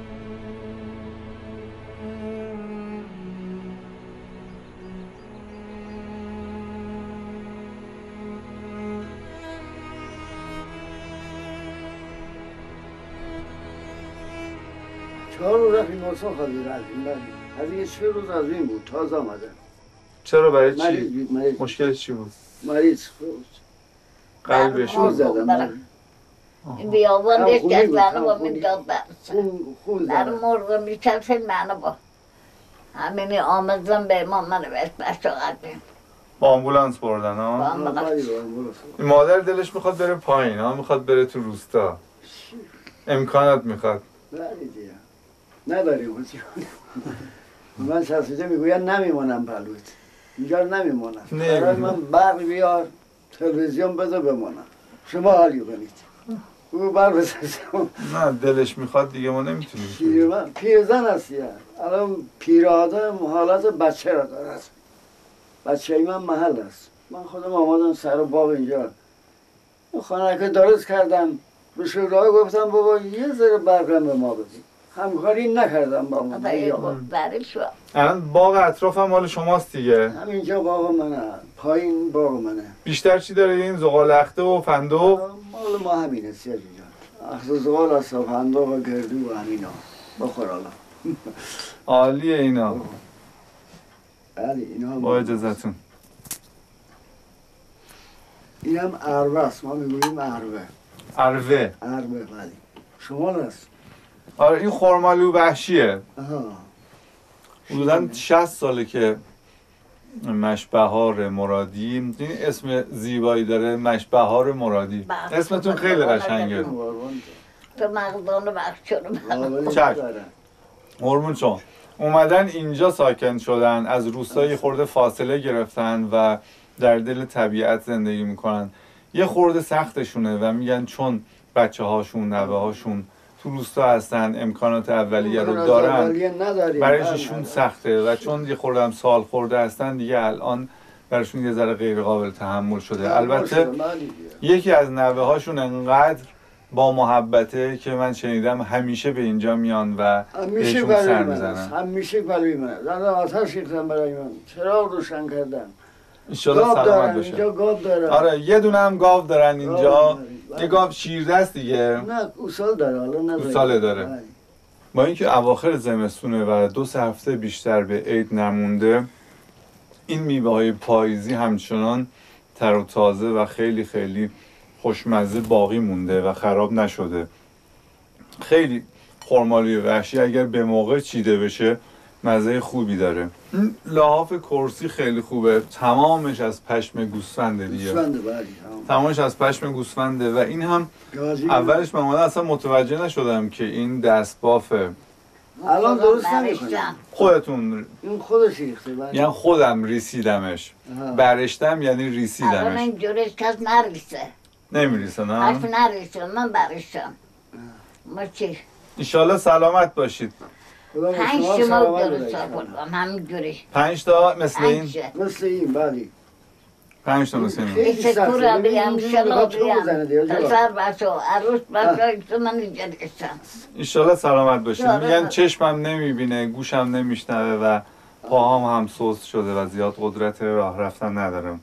چهار روز رفت بیمارستان خواهدی رفتیم بردیم. از یه چه روز از این بود، تازه آمده. چرا برای چی؟ مریض مریض. مشکلش چی بود؟ مریض بود. قلبش بود؟ زدم. این بیابان دیش که از منو با من داد برسه. خون در زدم. مرغ میچل فیل منو با. همینی آمدزم به امام منو بهت بشت قدیم. با آمبولانس بردن ها؟ با آمبولانس. این مادر دلش میخواد بره پایین ها، میخواد بره تو روستا. امکانات میخواد. بله نداریم. من شخصیده میگویم نمیمونم پلوت. اینجا نمیمونم. برای من برق بیار، تلویزیون بذار بمونم. شما حالی کنید. او برق بسازم. نه دلش میخواد دیگه ما نمیتونیم. پیر من پیرزن هستی. الان پیر آدم حالت بچه را دارد. بچه ای من محل است. من خودم آمدم سر باغ اینجا. خانه که درست کردم. به شورای گفتم بابا یه ذره برقم به ما بدید. همکاری نکردم با من. برای شو. الان باغ اطراف هم مال شماست دیگه؟ همینجا باغ منه. پایین باغ منه. بیشتر چی داره این زغالخته و فندق؟ مال ما همینه سیاجی جان. اخذ زغال است و فندق و گردو و همینا. بخور حالا. عالیه اینا. بله اینا با اجازتون. این هم عربه است. ما میگوییم عربه. عربه؟ عربه بله. شمال است. آره این خرمالو وحشیه. آها. حدوداً شصت ساله که مشبهار مرادی. این اسم زیبایی داره، مشبهار مرادی. اسمتون خیلی قشنگه. تو مقدان بخشون چشم. قربون شما. اومدن اینجا ساکن شدن، از روستای خورده فاصله گرفتن و در دل طبیعت زندگی میکنن. یه خورده سختشونه و میگن چون بچه هاشون، نوه هاشون تو روستا هستن، امکانات اولیه رو دارن، برایشون سخته و چون یه خورده هم سال خورده هستن دیگه الان براشون یه ذره غیر قابل تحمل شده. البته یکی از نوه هاشون انقدر با محبته که من شنیدم همیشه به اینجا میان و بهشون سر میزنن. همیشه برای من زنده آتش ریختن برای من، چراغ روشن کردن. انشالله سلامت باشه. اینجا گاو دارن. آره یه دونه هم گاو دارن اینجا. یه گاو شیردست دیگه. نه اوسال داره، حالا نداره. اوساله داره. با اینکه اواخر زمستونه و دو سه هفته بیشتر به عید نمونده، این میوه های پاییزی همچنان تر و تازه و خیلی خیلی خوشمزه باقی مونده و خراب نشده. خیلی خرمالوی وحشی اگر به موقع چیده بشه مزه خوبی داره. این لحاف کرسی خیلی خوبه، تمامش از پشم گوسفنده دیگه. گوسفنده بله. تمامش از پشم گوسفنده و این هم اولش من اصلا متوجه نشدم که این دستبافه. الان درست نمی‌کنم. خودتون این خودش ریخته بله. یعنی خودم ریسیدمش. برشتم یعنی ریسیدمش. الان این جورش کس نریسه. نمیریسه نه؟ حرف نریسه، من برشتم. ما چی؟ انشالله سلامت باشید. پنج شما درست کنم همین جورش. پنج تا مثل این؟ مثل این بله. پنج تا مثل این. این سکور بیم، شلا بیم، پسر بچه ها، عروس بچه ها، تو من اینجا داشتم. انشالله سلامت باشید. میگن چشمم نمیبینه، گوشم نمیشنوه و پاهام هم سست شده و زیاد قدرت راه رفتن ندارم.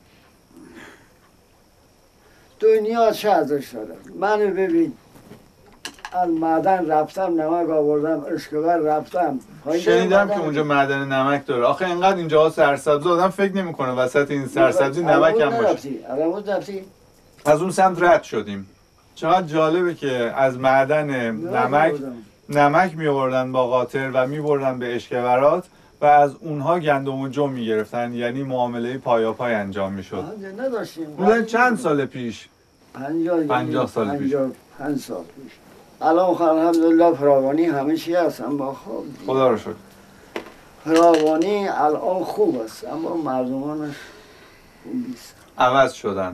دنیا چه ازش داره؟ منو ببین، از معدن رفتم، نمک آوردم، اشکبر رفتم. شنیدم که اونجا معدن نمک داره. آخه اینقدر اینجا سرسبزی آدم فکر نمیکنه وسط این سرسبزی نمک هم باشه. علامت رفتی؟ از اون سمت رد شدیم. چقدر جالبه که از معدن نمک نمک می‌آوردن با قاطر و می‌بردن به اشکبرات و از اونها گندم و جو می‌گرفتن، یعنی معامله پایاپای انجام می‌شد. نداشتیم. اون چند سال پیش؟ پنجاه پنجاه سال پیش. پنج سال پیش. الان الحمدلله فراوانی همه چی هست، اما خب خدا رو شکر فراوانی الان خوب است، اما مردمانش خوب نیست. عوض شدن.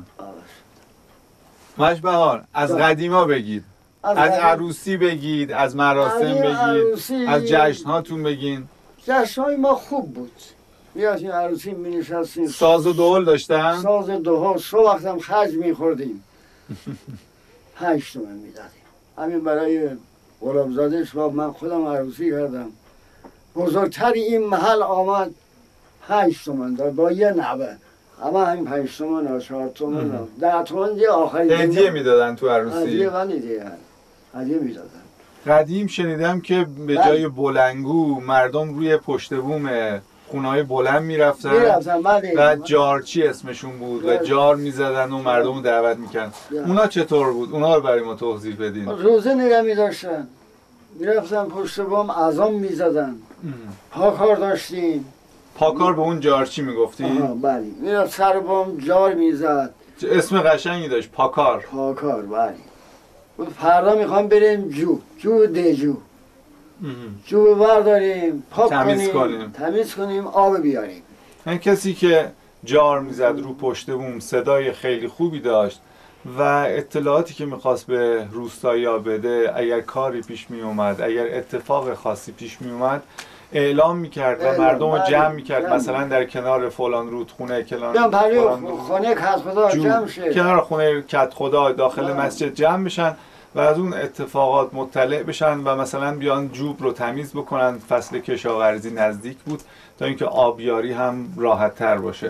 مشبهار از قدیما بگید، از, از عروسی بگید، از مراسم بگید، از جشنهاتون بگین. جشنهای ما خوب بود. میاشیم عروسی می نشستیم، ساز و دهل داشتن؟ ساز و دهل، سو وقتم خرج می خوردیم. پنج تومن می دادیم. همین برای غلامزاده شباب من خودم عروسی کردم. بزرگتری این محل آمد پنج تومن داد با یه نوه. اما همین پنج تومن، چهار تومن، ده تومن دیگه آخری هدیه میدادن تو عروسی. هدیه ولی دیگه هدیه میدادن. قدیم شنیدم که به جای بلنگو مردم روی پشت بوم خونه‌های بلند میرفتن و جارچی اسمشون بود و جار میزدن و مردم رو دعوت میکردن. اونا چطور بود؟ اونا رو برای ما توضیح بدین. روزه نگه میداشتن، میرفتن پشت بوم اذان میزدن. پاکار داشتیم. پاکار به اون جارچی میگفتی؟ آها بله. میرفت سر بوم جار میزد. اسم قشنگی داشت، پاکار. پاکار بله. فردا میخوام بریم جو، جو دجو. جو برداریم، پاک تمیز کنیم، کنیم. تمیز کنیم، آب بیاریم. این کسی که جار میزد رو پشت بوم صدای خیلی خوبی داشت و اطلاعاتی که میخواست به روستایی‌ها بده، اگر کاری پیش میومد، اگر اتفاق خاصی پیش میومد اعلام میکرد و مردم رو جمع میکرد. مثلا در کنار فلان رودخونه، کنار فلان خونه کت خدا جمع شه، کنار خونه کت خدا داخل مسجد جمع بشن و از اون اتفاقات مطلع بشن و مثلا بیان جوب رو تمیز بکنن. فصل کشاورزی نزدیک بود تا اینکه آبیاری هم راحت تر باشه.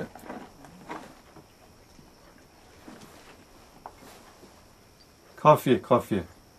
کافیه کافیه.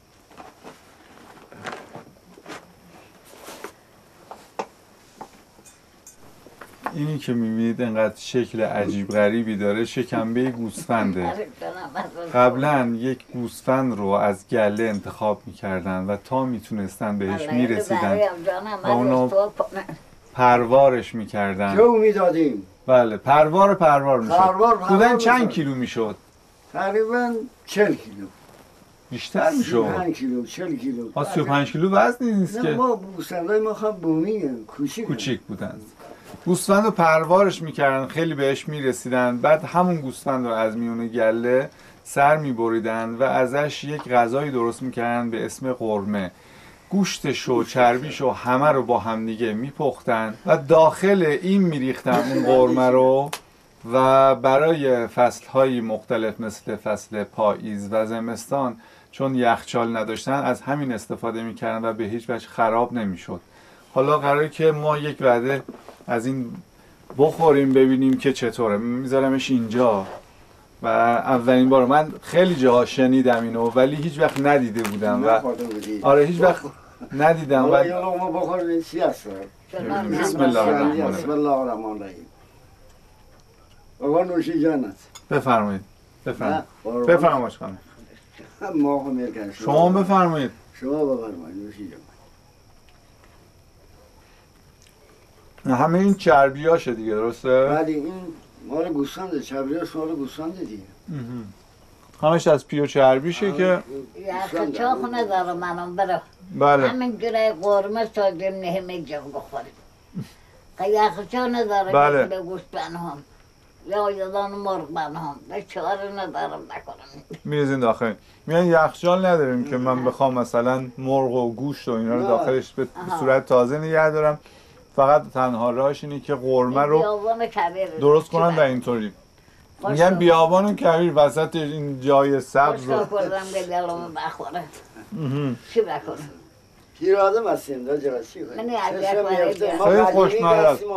اینی که میبینید اینقدر شکل عجیب غریبی داره شکمبه گوسفنده. قبلا یک گوسفند رو از گله انتخاب میکردن و تا میتونستن بهش میرسیدن و اونو پروارش میکردن. جو میدادیم. بله پروار پروار میشد. پروار پروار بودن چند میشد. کیلو میشد؟ تقریبا چهل کیلو بیشتر سی و میشد. پنج کیلو چهل کیلو. ها سی و پنج کیلو وزنی نیست نه که. ما گوسفندای ما خب بومی کوچیک کوچیک بودن. گوسفند رو پروارش میکردن، خیلی بهش میرسیدن، بعد همون گوسفند رو از میون گله سر میبریدن و ازش یک غذایی درست میکردن به اسم قرمه. گوشتش و چربیش و همه رو با هم دیگه میپختن و داخل این میریختن اون قرمه رو و برای فصلهای مختلف مثل فصل پاییز و زمستان چون یخچال نداشتن از همین استفاده میکردن و به هیچ وجه خراب نمیشد. حالا قراره که ما یک وعده از این بخوریم ببینیم که چطوره. میذارمش اینجا و اولین بار من خیلی جاها شنیدم اینو ولی هیچ وقت ندیده بودم و آره هیچ وقت ندیدم و حالا یه لقمه بخوریم چی هست؟ بسم الله الرحمن بسم الرحیم. الله الرحمن الرحیم. آقا نوشی جانت. بفرمایید. بفرمایید. نه، بفرمایید خانم. ما هم میگن شما بفرمایید. شما بفرمایید نوشی جان. همه این چربیاشه دیگه درسته؟ ولی این مال گوسفنده، چربیاش مال گوسفنده دیگه. همش از پی و چربیشه که یخ چاخ نداره منم برا بله همین جوره قرمه سازیم نهمه جا بخوریم که یخ چاخ نداره بله. به گوشت بنهام یا یادان مرغ بنهام به چاره ندارم نکنم میریزین داخل. میگن یخچال نداریم که من بخوام مثلا مرغ و گوشت و اینا رو داخلش به صورت تازه نگه دارم. فقط تنها راهش اینه که قرمه رو درست کنن و اینطوری. میگن بیابان کبیر وسط این جای سبز رو خوشتا کردم که دلم بخوره چی بکنم؟ پیرادم هستیم دا جا چی کنیم؟ من یک یک خیلی خوشمزه است.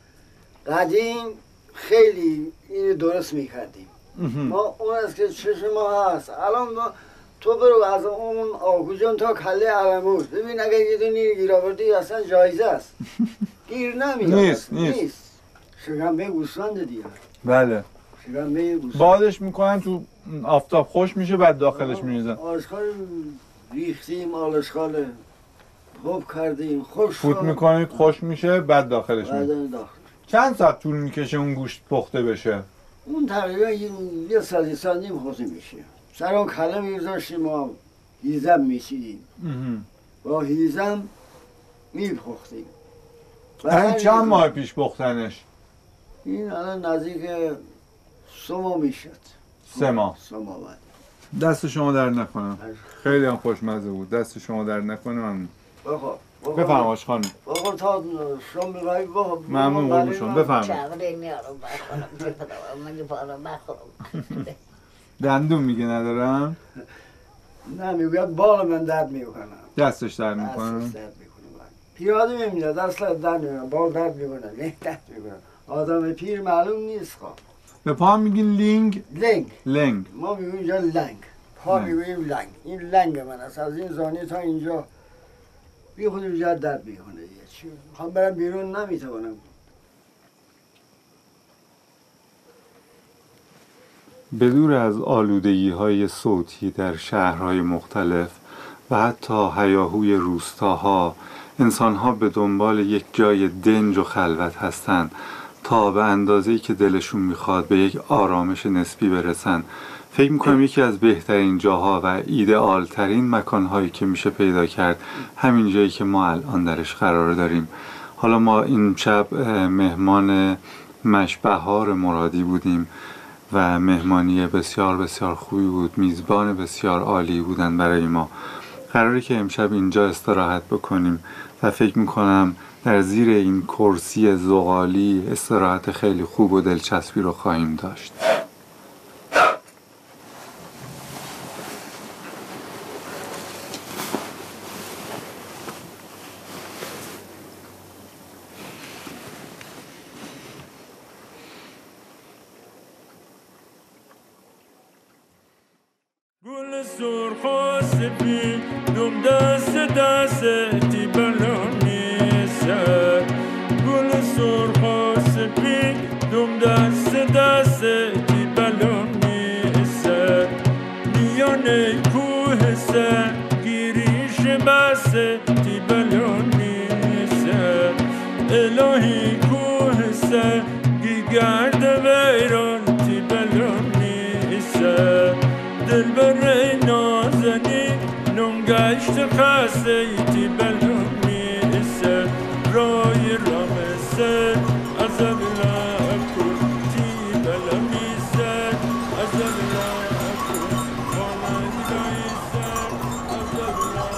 قدیم خیلی اینو درست میکردیم. ما اون از که چشم ما هست الان ما تو برو از اون آگوجان تا کله علموز ببین اگر یه دونی گیر آوردی اصلا جایزه است. گیر نمیاد. نیست نیست. شکمبه گوسفند دیگه. بله. شکمبه گوسفند. بادش میکنن تو آفتاب خوش میشه بعد داخلش میریزن. آشغال ریختیم آلشغال خوب کردیم خوش فوت میکنید خوش میشه بعد داخلش بعد میشه. داخل. چند ساعت طول میکشه اون گوشت پخته بشه؟ اون تقریبا یه یه ساعت یه ساعت نیم خوزه میشه. سر اون کله میگذاشتیم ما هیزم میچیدیم با هیزم میپختیم. این چند ماه پیش پختنش؟ این الان نزدیک سه ماه میشد. سه ماه. سه ماه بعد. دست شما در نکنم. خیلی هم خوشمزه بود. دست شما در نکنم. بخور. بفرمایید خانم. بخور تا شام می‌خوای بخور. ممنون قربونشون. بفرمایید. چاوره میارم بخورم بپدم من پارم بخورم. دندون میگه ندارم. نه میگوید بال من درد میکنم. دستش درد میکنم. دستش درد میکنه. پیاده میمیده اصلا درد میکنه. بال درد میکنه. نه درد میکنه. آدم پیر معلوم نیست خواه. به پا هم میگین لینگ؟ لنگ. لنگ. ما میگویم اینجا لنگ. پا میگویم لنگ. این لنگ من است. از این زانه تا اینجا بی خود اینجا درد میکنه. میخوام برم بیرون نمیتونم. بدور از آلودگی‌های صوتی در شهرهای مختلف و حتی هیاهوی روستاها انسان‌ها به دنبال یک جای دنج و خلوت هستند تا به اندازه‌ای که دلشون میخواد به یک آرامش نسبی برسن. فکر میکنم یکی از بهترین جاها و ایدئالترین مکانهایی که میشه پیدا کرد همین جایی که ما الان درش قرار داریم. حالا ما این شب مهمان مشبهار مرادی بودیم و مهمانی بسیار بسیار خوبی بود. میزبان بسیار عالی بودن برای ما. قراره که امشب اینجا استراحت بکنیم و فکر میکنم در زیر این کرسی زغالی استراحت خیلی خوب و دلچسبی رو خواهیم داشت. گل سرخ و سفید دوم دست دستی بلون میسر گل سرخ و سفید دوم دست دستی بلون میسر میانه کوه سر گیریش بستی بلون میسر الهی کوه سر گرد ویران تی بلون نیسه دل بر نازنی نم گشت خسته تی بلون نیسه رای رامسه از اولم کن تی بلون نیسه از اولم کن خانه نیسه از اولم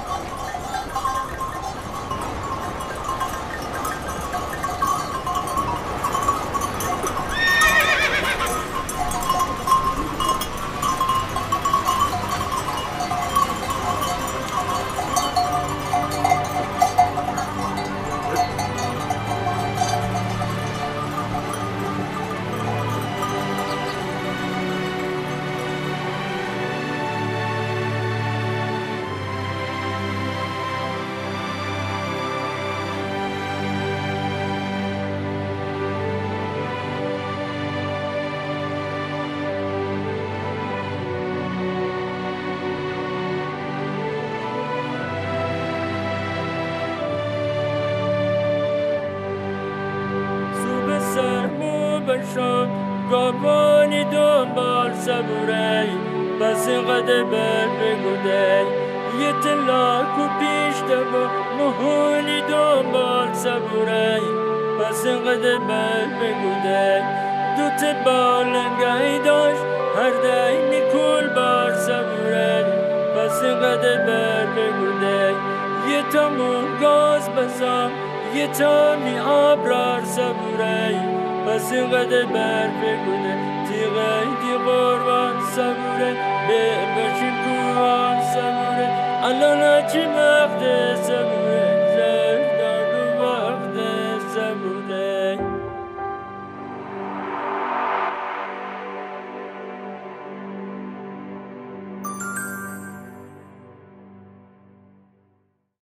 گابانی دنبال سبوری بس قده بر بگوده یه تلاک و پیش دبا مهونی دنبال سبوری بس قده بر بگوده دوت بالنگهی داشت هر دینی کل بار سبوری بس قده بر بگوده یه تامون گاز بزام یه تامی آبرار سبوری بس قده بر بگوده تیغه دی قربان سبوره به بشیم کوان سبوره الان چی مقده